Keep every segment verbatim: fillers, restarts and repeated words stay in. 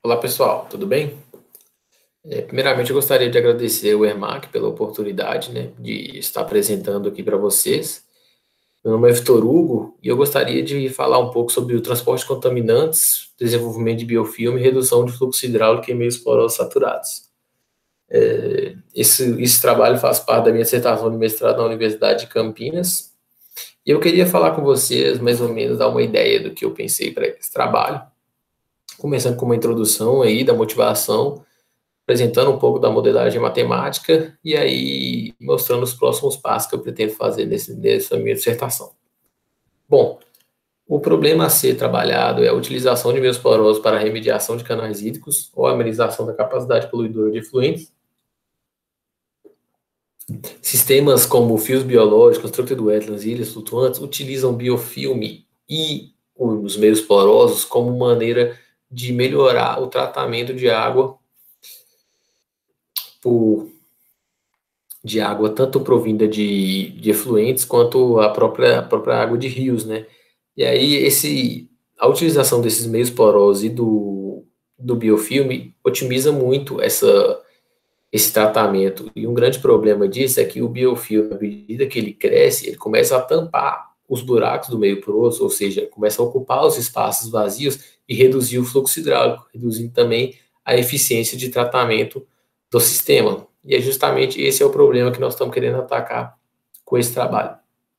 Olá pessoal, tudo bem? É, primeiramente eu gostaria de agradecer ao ERMAC pela oportunidade, né, de estar apresentando aqui para vocês. Meu nome é Vitor Hugo e eu gostaria de falar um pouco sobre o transporte de contaminantes, desenvolvimento de biofilme e redução de fluxo hidráulico em meios porosos saturados. É, esse, esse trabalho faz parte da minha dissertação de mestrado na Universidade de Campinas e eu queria falar com vocês, mais ou menos, dar uma ideia do que eu pensei para esse trabalho, começando com uma introdução aí da motivação, apresentando um pouco da modelagem matemática e aí mostrando os próximos passos que eu pretendo fazer nesse, nessa minha dissertação. Bom, o problema a ser trabalhado é a utilização de meios porosos para a remediação de canais hídricos ou a amenização da capacidade poluidora de efluentes. Sistemas como fios biológicos, structured wetlands e ilhas flutuantes utilizam biofilme e os meios porosos como maneira de melhorar o tratamento de água por de água, tanto provinda de, de efluentes, quanto a própria, a própria água de rios, né? E aí, esse, a utilização desses meios porosos e do, do biofilme otimiza muito essa, esse tratamento. E um grande problema disso é que o biofilme, à medida que ele cresce, ele começa a tampar os buracos do meio poroso, ou seja, começa a ocupar os espaços vazios e reduzir o fluxo hidráulico, reduzindo também a eficiência de tratamento do sistema. E é justamente esse é o problema que nós estamos querendo atacar com esse trabalho.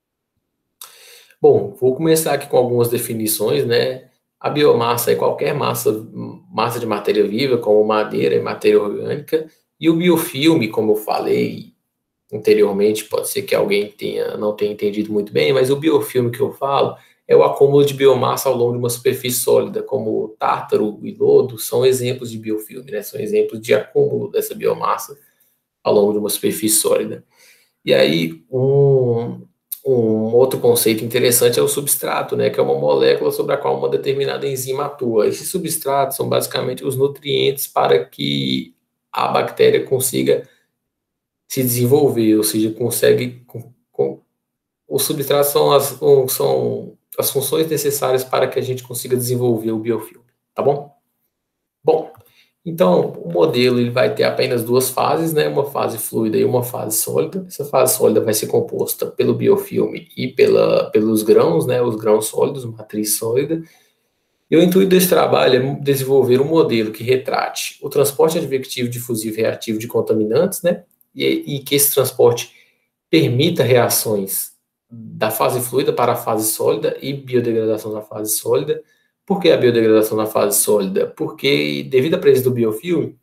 Bom, vou começar aqui com algumas definições, né? A biomassa é qualquer massa, massa de matéria viva, como madeira e matéria orgânica, e o biofilme, como eu falei anteriormente, pode ser que alguém tenha, não tenha entendido muito bem, mas o biofilme que eu falo é o acúmulo de biomassa ao longo de uma superfície sólida, como tártaro e lodo, são exemplos de biofilme, né? São exemplos de acúmulo dessa biomassa ao longo de uma superfície sólida. E aí, um, um outro conceito interessante é o substrato, né, que é uma molécula sobre a qual uma determinada enzima atua. Esses substratos são basicamente os nutrientes para que a bactéria consiga se desenvolver, ou seja, consegue... Com, com, os substratos são as, são as funções necessárias para que a gente consiga desenvolver o biofilme, tá bom? Bom, então, o modelo ele vai ter apenas duas fases, né? Uma fase fluida e uma fase sólida. Essa fase sólida vai ser composta pelo biofilme e pela, pelos grãos, né? Os grãos sólidos, matriz sólida. E o intuito desse trabalho é desenvolver um modelo que retrate o transporte advectivo, difusivo e reativo de contaminantes, né? E, e que esse transporte permita reações da fase fluida para a fase sólida e biodegradação na fase sólida. Por que a biodegradação na fase sólida? Porque, devido à presença do biofilme,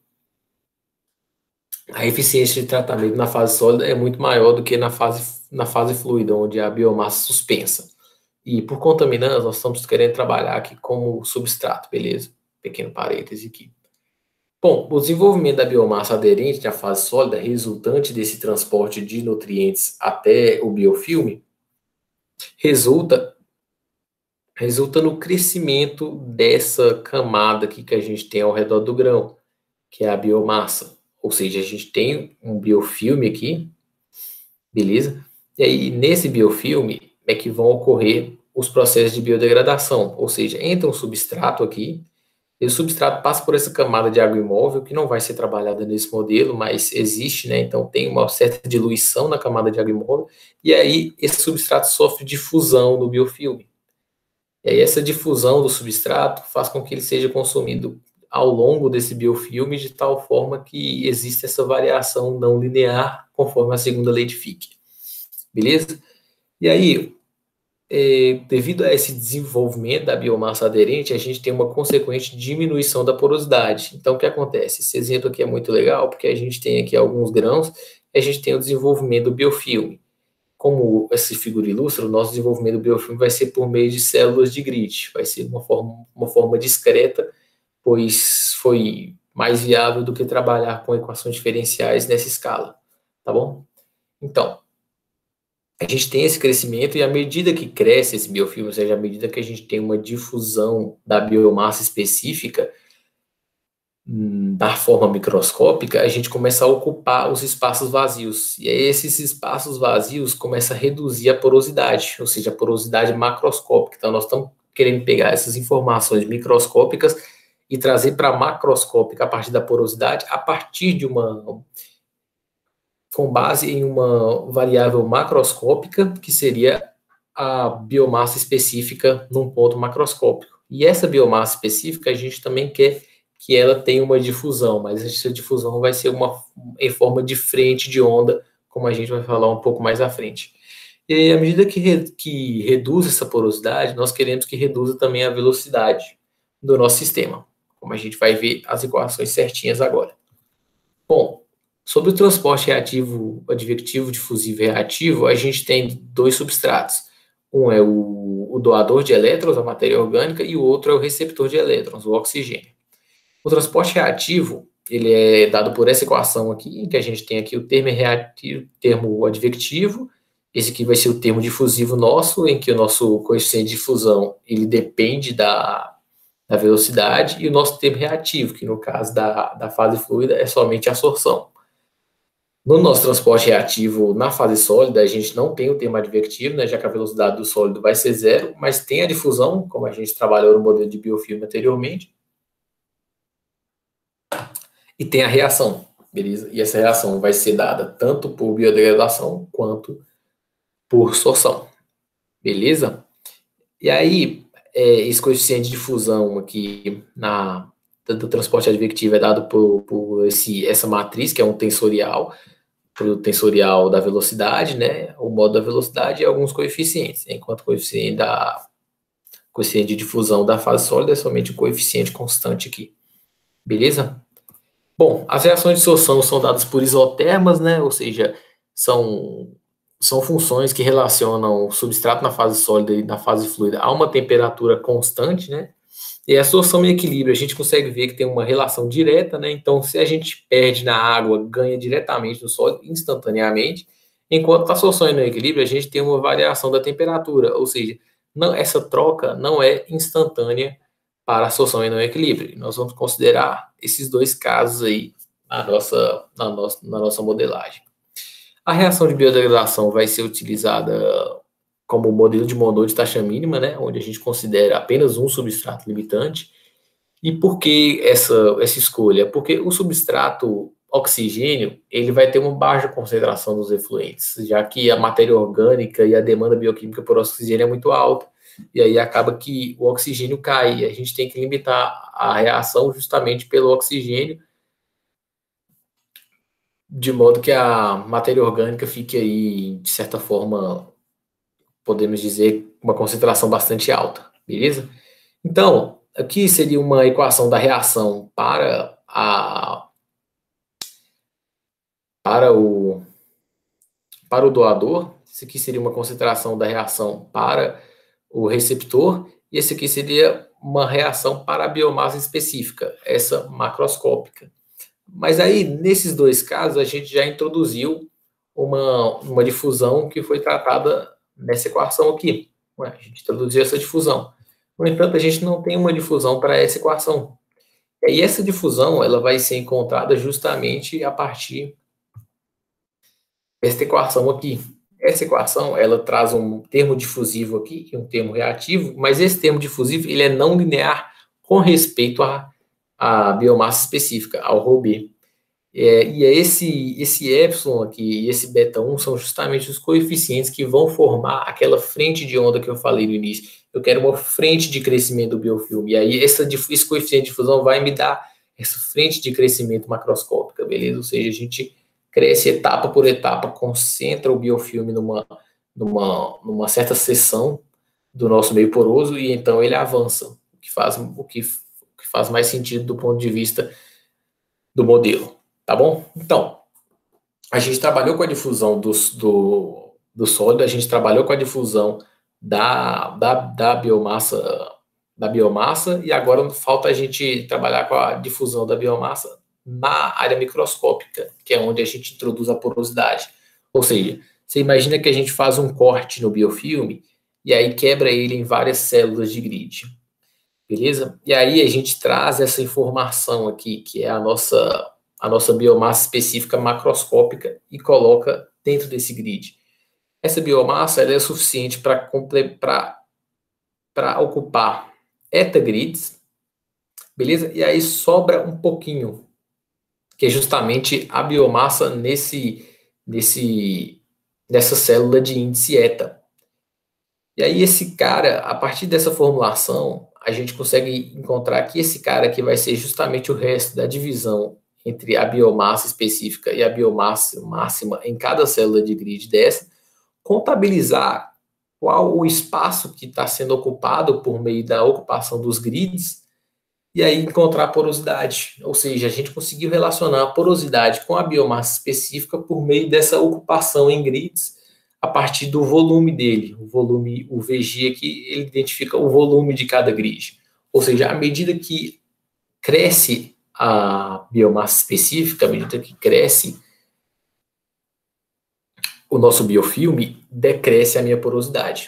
a eficiência de tratamento na fase sólida é muito maior do que na fase, na fase fluida, onde a biomassa suspensa. E por contaminantes, nós estamos querendo trabalhar aqui como substrato, beleza? Pequeno parêntese aqui. Bom, o desenvolvimento da biomassa aderente à fase sólida, resultante desse transporte de nutrientes até o biofilme, resulta resulta no crescimento dessa camada aqui que a gente tem ao redor do grão, que é a biomassa. Ou seja, a gente tem um biofilme aqui, beleza? E aí, nesse biofilme, é que vão ocorrer os processos de biodegradação, ou seja, entra um substrato aqui, e o substrato passa por essa camada de água imóvel, que não vai ser trabalhada nesse modelo, mas existe, né? Então, tem uma certa diluição na camada de água imóvel, e aí esse substrato sofre difusão no biofilme. E aí essa difusão do substrato faz com que ele seja consumido ao longo desse biofilme de tal forma que existe essa variação não linear conforme a segunda lei de Fick. Beleza? E aí, é, devido a esse desenvolvimento da biomassa aderente, a gente tem uma consequente diminuição da porosidade. Então, o que acontece? Esse exemplo aqui é muito legal, porque a gente tem aqui alguns grãos, e a gente tem o desenvolvimento do biofilme. Como essa figura ilustra, o nosso desenvolvimento do biofilme vai ser por meio de células de grid, vai ser uma forma, uma forma discreta, pois foi mais viável do que trabalhar com equações diferenciais nessa escala, tá bom? Então, a gente tem esse crescimento e à medida que cresce esse biofilme, ou seja, à medida que a gente tem uma difusão da biomassa específica, da forma microscópica, a gente começa a ocupar os espaços vazios. E aí esses espaços vazios começam a reduzir a porosidade, ou seja, a porosidade macroscópica. Então, nós estamos querendo pegar essas informações microscópicas e trazer para macroscópica a partir da porosidade, a partir de uma... com base em uma variável macroscópica, que seria a biomassa específica num ponto macroscópico. E essa biomassa específica, a gente também quer que ela tenha uma difusão, mas essa difusão vai ser uma, em forma de frente de onda, como a gente vai falar um pouco mais à frente. E aí, à medida que, re, que reduz essa porosidade, nós queremos que reduza também a velocidade do nosso sistema, como a gente vai ver as equações certinhas agora. Bom, sobre o transporte reativo, advectivo, difusivo e reativo, a gente tem dois substratos. Um é o, o doador de elétrons, a matéria orgânica, e o outro é o receptor de elétrons, o oxigênio. O transporte reativo, ele é dado por essa equação aqui, em que a gente tem aqui o termo reativo, termo advectivo, esse aqui vai ser o termo difusivo nosso, em que o nosso coeficiente de difusão, ele depende da, da velocidade, e o nosso termo reativo, que no caso da, da fase fluida é somente a absorção. No nosso transporte reativo, na fase sólida, a gente não tem o termo advectivo, né, já que a velocidade do sólido vai ser zero, mas tem a difusão, como a gente trabalhou no modelo de biofilme anteriormente, e tem a reação, beleza? E essa reação vai ser dada tanto por biodegradação quanto por sorção, beleza? E aí, é, esse coeficiente de fusão aqui na, do transporte advectivo é dado por, por esse, essa matriz, que é um tensorial, o tensorial da velocidade, né? O modo da velocidade e alguns coeficientes, enquanto o coeficiente, da, coeficiente de difusão da fase sólida é somente o coeficiente constante aqui, beleza? Bom, as reações de sorção são dadas por isotermas, né? Ou seja, são, são funções que relacionam o substrato na fase sólida e na fase fluida a uma temperatura constante, né? E a sorção e equilíbrio, a gente consegue ver que tem uma relação direta, né? Então, se a gente perde na água, ganha diretamente no sólido, instantaneamente, enquanto a sorção e no equilíbrio, a gente tem uma variação da temperatura, ou seja, não, essa troca não é instantânea para a sorção e no equilíbrio. Nós vamos considerar esses dois casos aí na nossa, na nossa, na nossa modelagem. A reação de biodegradação vai ser utilizada como modelo de Monod de taxa mínima, né, onde a gente considera apenas um substrato limitante. E por que essa, essa escolha? Porque o substrato oxigênio, ele vai ter uma baixa concentração dos efluentes, já que a matéria orgânica e a demanda bioquímica por oxigênio é muito alta, e aí acaba que o oxigênio cai, e a gente tem que limitar a reação justamente pelo oxigênio, de modo que a matéria orgânica fique aí, de certa forma, podemos dizer, uma concentração bastante alta, beleza? Então, aqui seria uma equação da reação para a para o para o doador. Isso aqui seria uma concentração da reação para o receptor, e esse aqui seria uma reação para a biomassa específica, essa macroscópica. Mas aí, nesses dois casos, a gente já introduziu uma, uma difusão que foi tratada nessa equação aqui. Ué, a gente introduziu essa difusão. No entanto, a gente não tem uma difusão para essa equação. E essa difusão ela vai ser encontrada justamente a partir dessa equação aqui. Essa equação ela traz um termo difusivo aqui e um termo reativo, mas esse termo difusivo ele é não linear com respeito à, à biomassa específica, ao ρB. É, e é esse, esse epsilon aqui e esse beta um são justamente os coeficientes que vão formar aquela frente de onda que eu falei no início. Eu quero uma frente de crescimento do biofilme. E aí essa, esse coeficiente de difusão vai me dar essa frente de crescimento macroscópica, beleza? Ou seja, a gente cresce etapa por etapa, concentra o biofilme numa, numa, numa certa seção do nosso meio poroso e então ele avança, o que faz, o que, o que faz mais sentido do ponto de vista do modelo. Tá bom? Então, a gente trabalhou com a difusão do, do, do sólido, a gente trabalhou com a difusão da, da, da, biomassa, da biomassa, e agora falta a gente trabalhar com a difusão da biomassa na área microscópica, que é onde a gente introduz a porosidade. Ou seja, você imagina que a gente faz um corte no biofilme e aí quebra ele em várias células de grid. Beleza? E aí a gente traz essa informação aqui, que é a nossa... a nossa biomassa específica macroscópica e coloca dentro desse grid. Essa biomassa ela é suficiente para ocupar eta grids, Beleza? E aí sobra um pouquinho, que é justamente a biomassa nesse, nesse, nessa célula de índice eta. E aí esse cara, a partir dessa formulação, a gente consegue encontrar que esse cara aqui vai ser justamente o resto da divisão entre a biomassa específica e a biomassa máxima em cada célula de grid dessa, contabilizar qual o espaço que está sendo ocupado por meio da ocupação dos grids, e aí encontrar a porosidade. Ou seja, a gente conseguiu relacionar a porosidade com a biomassa específica por meio dessa ocupação em grids, a partir do volume dele. O volume, o V G aqui, ele identifica o volume de cada grid. Ou seja, à medida que cresce a biomassa específica, à medida que cresce o nosso biofilme, decresce a minha porosidade.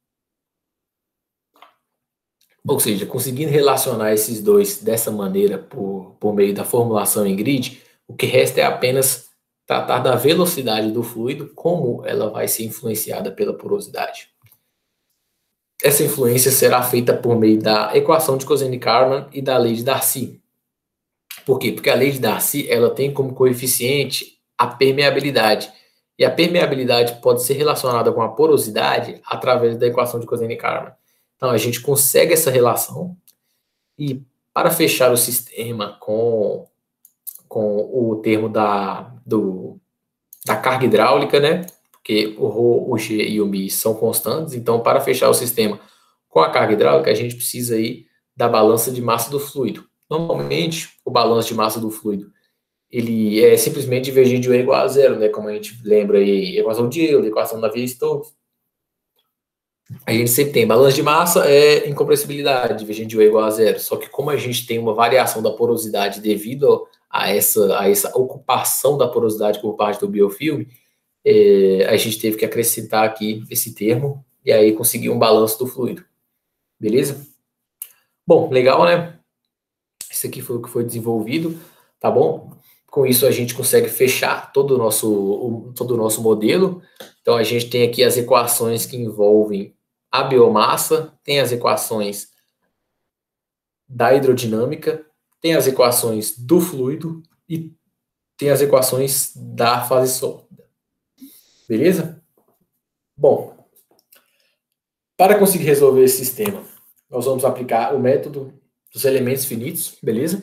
Ou seja, conseguindo relacionar esses dois dessa maneira por, por meio da formulação em grid, o que resta é apenas tratar da velocidade do fluido, como ela vai ser influenciada pela porosidade. Essa influência será feita por meio da equação de Cosen-Kármán e da lei de Darcy. Por quê? Porque a lei de Darcy ela tem como coeficiente a permeabilidade. E a permeabilidade pode ser relacionada com a porosidade através da equação de Cosen-Kármán. Então, a gente consegue essa relação e, para fechar o sistema com, com o termo da, do, da carga hidráulica, né? Porque o Rho, o G e o Mi são constantes. Então, para fechar o sistema com a carga hidráulica, a gente precisa aí da balança de massa do fluido. Normalmente, o balanço de massa do fluido ele é simplesmente divergente de U igual a zero, né? Como a gente lembra aí, equação de Euler, equação da Navier-Stokes. A gente sempre tem balanço de massa é incompressibilidade, divergente de U igual a zero. Só que como a gente tem uma variação da porosidade devido a essa, a essa ocupação da porosidade por parte do biofilme, é, a gente teve que acrescentar aqui esse termo e aí conseguir um balanço do fluido. Beleza? Bom, legal, né? Isso aqui foi o que foi desenvolvido, tá bom? Com isso a gente consegue fechar todo o nosso, o, todo o nosso modelo. Então a gente tem aqui as equações que envolvem a biomassa, tem as equações da hidrodinâmica, tem as equações do fluido e tem as equações da fase sólida. Beleza? Bom, para conseguir resolver esse sistema, nós vamos aplicar o método dos elementos finitos, beleza?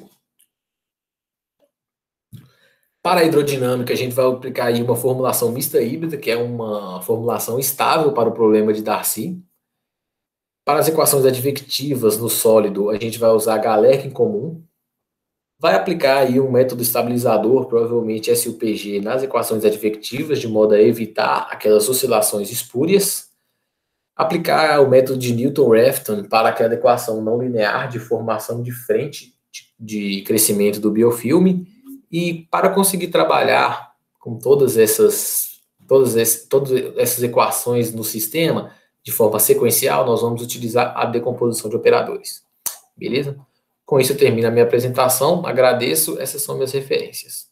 Para a hidrodinâmica, a gente vai aplicar aí uma formulação mista híbrida, que é uma formulação estável para o problema de Darcy. Para as equações advectivas no sólido, a gente vai usar Galerkin comum. Vai aplicar aí um método estabilizador, provavelmente S U P G, nas equações advectivas, de modo a evitar aquelas oscilações espúrias. Aplicar o método de Newton-Raphton para aquela equação não linear de formação de frente de crescimento do biofilme. E para conseguir trabalhar com todas essas, todas, essas, todas essas equações no sistema de forma sequencial, nós vamos utilizar a decomposição de operadores. Beleza? Com isso eu termino a minha apresentação. Agradeço. Essas são minhas referências.